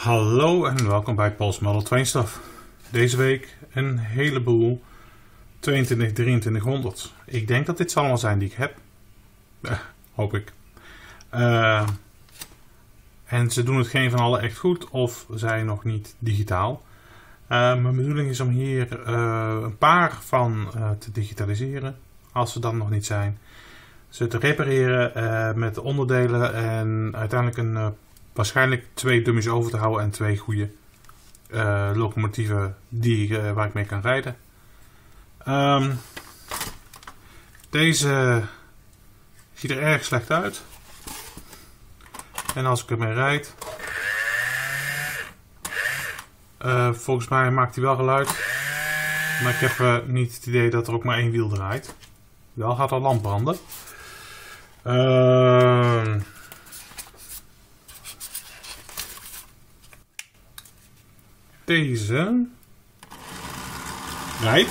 Hallo en welkom bij Paul's Model Train Stuff. Deze week een heleboel 2300. Ik denk dat dit zal allemaal zijn die ik heb. Hoop ik. En ze doen het geen van alle echt goed of zijn nog niet digitaal. Mijn bedoeling is om hier een paar van te digitaliseren. Als ze dan nog niet zijn. Ze te repareren met onderdelen en uiteindelijk waarschijnlijk 2 dummies over te houden en 2 goede locomotieven waar ik mee kan rijden. Deze ziet er erg slecht uit. En als ik ermee rijd, volgens mij maakt hij wel geluid. Maar ik heb niet het idee dat er ook maar 1 wiel draait. Wel gaat er lamp branden. Deze rijdt.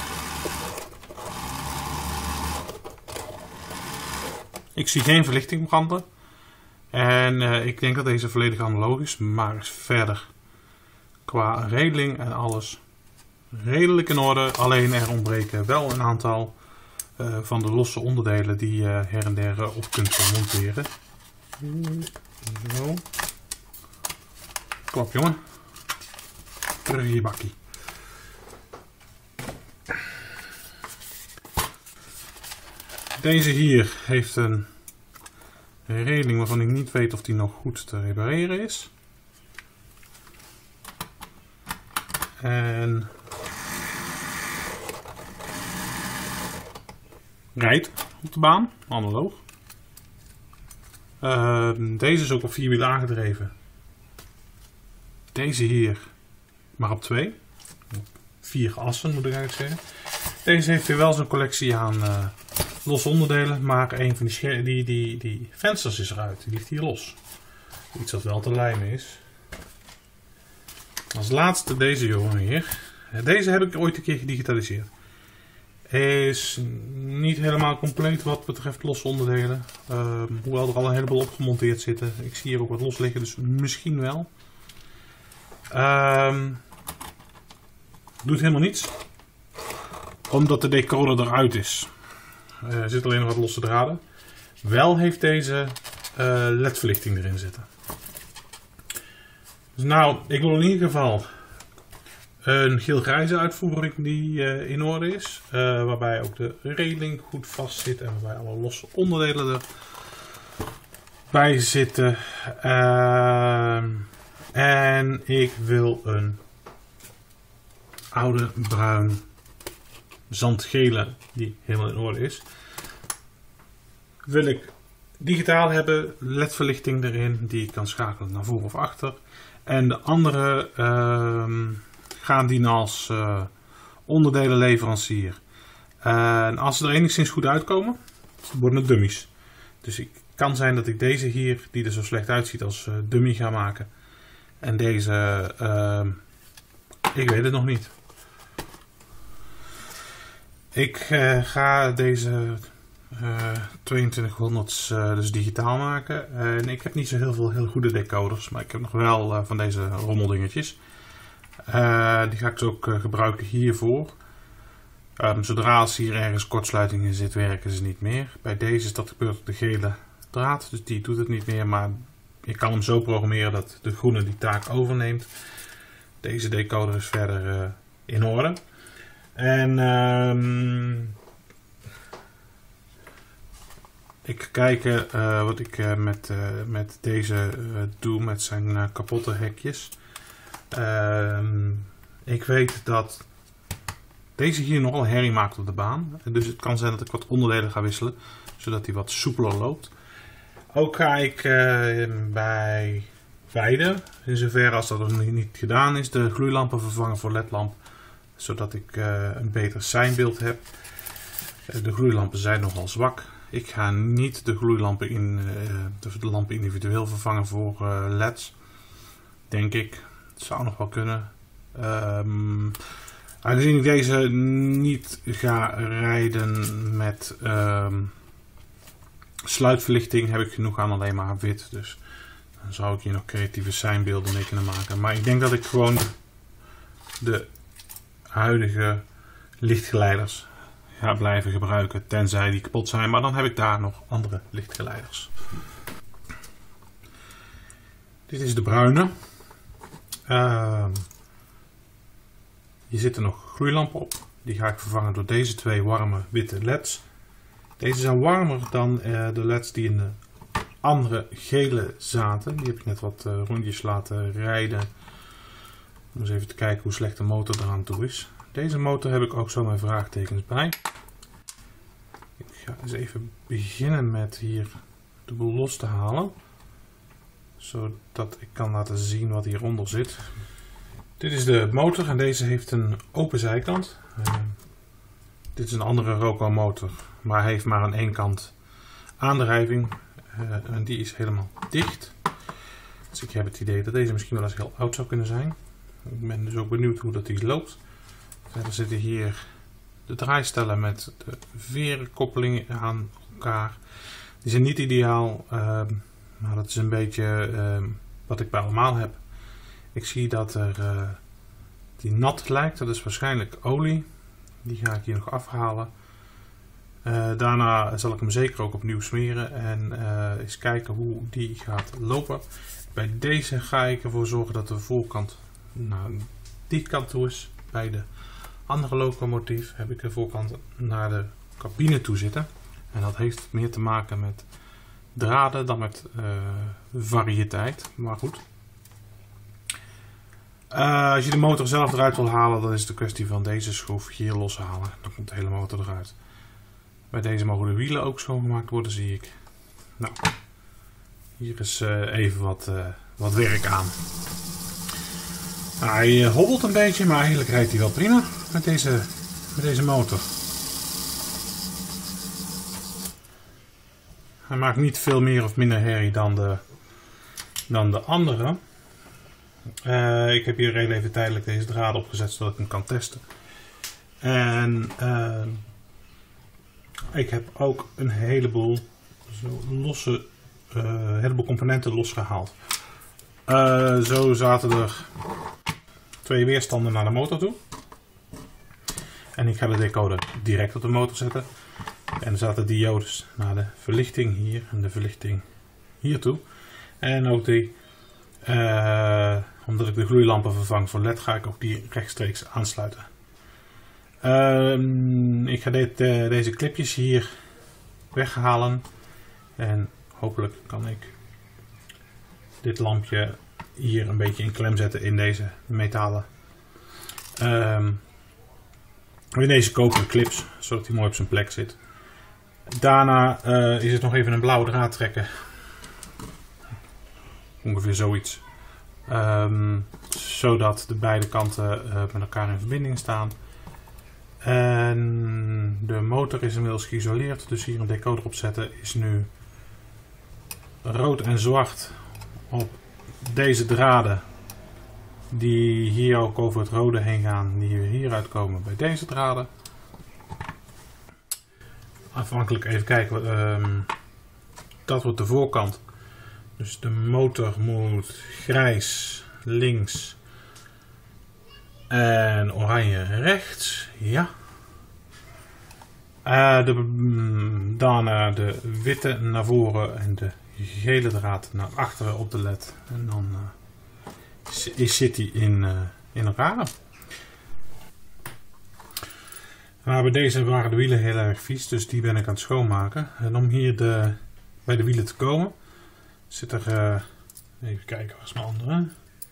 Ik zie geen verlichting branden. En ik denk dat deze volledig analoog is, maar is verder qua regeling en alles redelijk in orde. Alleen er ontbreken wel een aantal van de losse onderdelen die je her en der op kunt monteren. Zo. Klap jongen. Terug in je bakkie. Deze hier heeft een regeling waarvan ik niet weet of die nog goed te repareren is. En rijdt op de baan, analoog. Deze is ook op 4 wielen aangedreven. Deze hier maar op 2. 4 assen moet ik eigenlijk zeggen. Deze heeft weer wel zo'n collectie aan losse onderdelen, maar een van die vensters is eruit. Die ligt hier los. Iets dat wel te lijmen is. Als laatste deze jongen hier. Deze heb ik ooit een keer gedigitaliseerd. Is niet helemaal compleet wat betreft losse onderdelen. Hoewel er al een heleboel op gemonteerd zitten. Ik zie hier ook wat los liggen, dus misschien wel. Doet helemaal niets. Omdat de decoder eruit is. Er zit alleen nog wat losse draden. Wel heeft deze LED-verlichting erin zitten. Dus nou, ik wil in ieder geval een geel-grijze uitvoering die in orde is. Waarbij ook de regeling goed vast zit en waarbij alle losse onderdelen erbij zitten. En ik wil een oude bruin zandgele die helemaal in orde is. Wil ik digitaal hebben, LED-verlichting erin die ik kan schakelen naar voor of achter. En de andere gaan dienen als onderdelenleverancier. En als ze er enigszins goed uitkomen, worden het dummies. Dus het kan zijn dat ik deze hier, die er zo slecht uitziet, als dummy ga maken. En deze, ik weet het nog niet. Ik ga deze 2200's dus digitaal maken. En ik heb niet zo heel veel heel goede decoders, maar ik heb nog wel van deze rommeldingetjes. Die ga ik dus ook gebruiken hiervoor. Zodra als hier ergens kortsluiting in zit, werken ze niet meer. Bij deze is dat gebeurd op de gele draad, dus die doet het niet meer. Maar je kan hem zo programmeren dat de groene die taak overneemt. Deze decoder is verder in orde. En ik ga kijken wat ik met deze doe, met zijn kapotte hekjes. Ik weet dat deze hier nogal herrie maakt op de baan. Dus het kan zijn dat ik wat onderdelen ga wisselen, zodat hij wat soepeler loopt. Ook ga ik bij beide, in zoverre als dat nog niet gedaan is, de gloeilampen vervangen voor ledlamp. Zodat ik een beter seinbeeld heb. De gloeilampen zijn nogal zwak. Ik ga niet de gloeilampen de lampen individueel vervangen voor LED's. Denk ik. Het zou nog wel kunnen. Aangezien ik deze niet ga rijden met sluitverlichting, heb ik genoeg aan alleen maar wit. Dus Dan zou ik hier nog creatieve seinbeelden mee kunnen maken. Maar ik denk dat ik gewoon de huidige lichtgeleiders ga blijven gebruiken. Tenzij die kapot zijn. Maar dan heb ik daar nog andere lichtgeleiders. Dit is de bruine. Hier zitten nog gloeilampen op. Die ga ik vervangen door deze twee warme witte leds. Deze zijn warmer dan de leds die in de andere gele zaten. Die heb ik net wat rondjes laten rijden. Om eens even te kijken hoe slecht de motor eraan toe is. Deze motor heb ik ook zo mijn vraagtekens bij. Ik ga eens even beginnen met hier de boel los te halen. Zodat ik kan laten zien wat hieronder zit. Dit is de motor en deze heeft een open zijkant. Dit is een andere Roco motor, maar heeft maar aan één kant aandrijving. En die is helemaal dicht. Dus ik heb het idee dat deze misschien wel eens heel oud zou kunnen zijn. Ik ben dus ook benieuwd hoe dat hier loopt. Verder zitten hier de draaistellen met de verenkoppelingen aan elkaar. Die zijn niet ideaal, maar dat is een beetje wat ik bij allemaal heb. Ik zie dat er die nat lijkt, dat is waarschijnlijk olie. Die ga ik hier nog afhalen. Daarna zal ik hem zeker ook opnieuw smeren en eens kijken hoe die gaat lopen. Bij deze ga ik ervoor zorgen dat de voorkant naar die kant toe is. Bij de andere locomotief heb ik de voorkant naar de cabine toe zitten. En dat heeft meer te maken met draden dan met variëteit. Maar goed. Als je de motor zelf eruit wil halen, dan is het de kwestie van deze schroef hier loshalen. Dan komt de hele motor eruit. Bij deze mogen de wielen ook schoongemaakt worden, zie ik. Nou, hier is even wat werk aan. Hij hobbelt een beetje, maar eigenlijk rijdt hij wel prima met deze motor. Hij maakt niet veel meer of minder herrie dan de andere. Ik heb hier heel even tijdelijk deze draad opgezet zodat ik hem kan testen. En ik heb ook een heleboel componenten losgehaald. Zo zaten er 2 weerstanden naar de motor toe. En ik ga de decoder direct op de motor zetten. En er zaten diodes naar de verlichting hier en de verlichting hier toe. En ook die, omdat ik de gloeilampen vervang voor LED, ga ik ook die rechtstreeks aansluiten. Ik ga deze clipjes hier weghalen. En hopelijk kan ik dit lampje hier een beetje in klem zetten in deze metalen. In deze koperen clips, zodat hij mooi op zijn plek zit. Daarna is het nog even een blauwe draad trekken. Ongeveer zoiets. Zodat de beide kanten met elkaar in verbinding staan. En de motor is inmiddels geïsoleerd. Dus hier een decoder op zetten is nu rood en zwart op deze draden. Die hier ook over het rode heen gaan. Die hieruit komen bij deze draden. Afhankelijk even kijken. Dat wordt de voorkant. Dus de motor moet grijs links en oranje rechts. Ja. Daarna de witte naar voren en de gele draad naar achteren op de LED. En dan zit hij in elkaar. Maar bij deze waren de wielen heel erg vies, dus die ben ik aan het schoonmaken. En om hier bij de wielen te komen, zit er, even kijken, waar is mijn andere?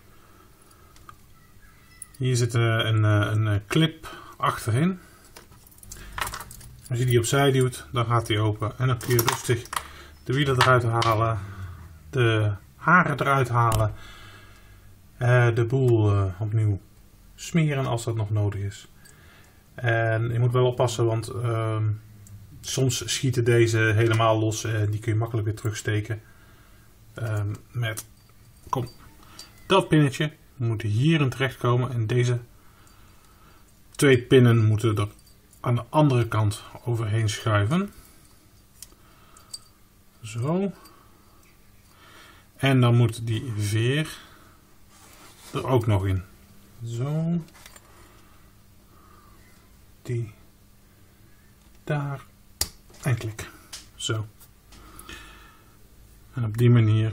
Hier zit een clip achterin. Als je die opzij duwt, dan gaat die open. En dan kun je rustig de wielen eruit halen, de haren eruit halen, de boel opnieuw smeren als dat nog nodig is. En je moet wel oppassen, want soms schieten deze helemaal los en die kun je makkelijk weer terugsteken. Met dat pinnetje moet hierin terechtkomen en deze 2 pinnen moeten er aan de andere kant overheen schuiven. Zo. En dan moet die veer er ook nog in. Zo. Die daar. En klik. Zo. En op die manier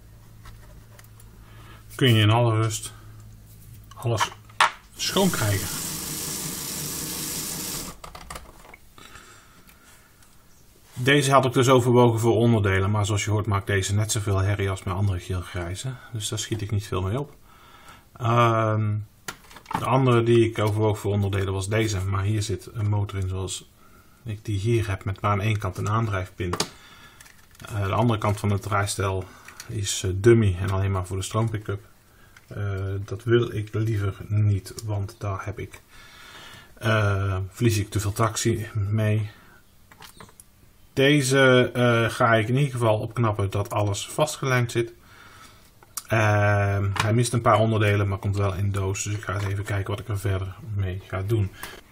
kun je in alle rust alles schoon krijgen. Deze had ik dus overwogen voor onderdelen, maar zoals je hoort maakt deze net zoveel herrie als mijn andere geel-grijze. Dus daar schiet ik niet veel mee op. De andere die ik overwoog voor onderdelen was deze, maar hier zit een motor in zoals ik die hier heb, met maar aan één kant een aandrijfpin. De andere kant van het draaistel is dummy en alleen maar voor de stroompickup. Dat wil ik liever niet, want daar heb ik, verlies ik te veel tractie mee. Deze ga ik in ieder geval opknappen dat alles vastgelijmd zit. Hij mist een paar onderdelen, maar komt wel in doos. Dus ik ga eens even kijken wat ik er verder mee ga doen.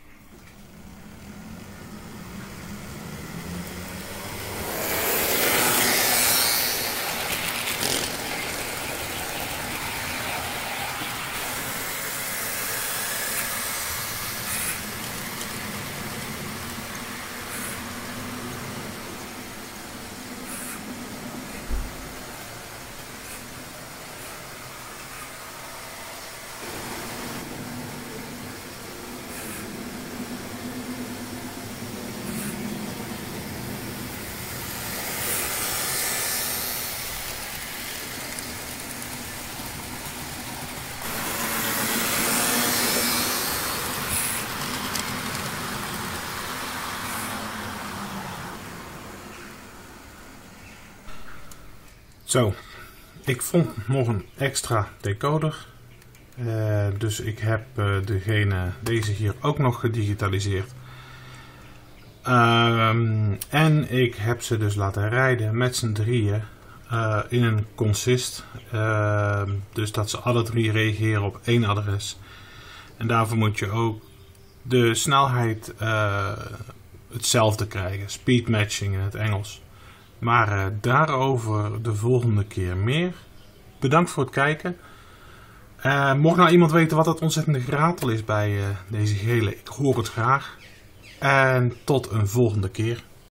Zo, ik vond nog een extra decoder. Dus ik heb deze hier ook nog gedigitaliseerd. En ik heb ze dus laten rijden met z'n drieën in een consist. Dus dat ze alle drie reageren op één adres. En daarvoor moet je ook de snelheid hetzelfde krijgen. Speed matching in het Engels. Maar daarover de volgende keer meer. Bedankt voor het kijken. Mocht nou iemand weten wat dat ontzettende geratel is bij deze gele, ik hoor het graag. En tot een volgende keer.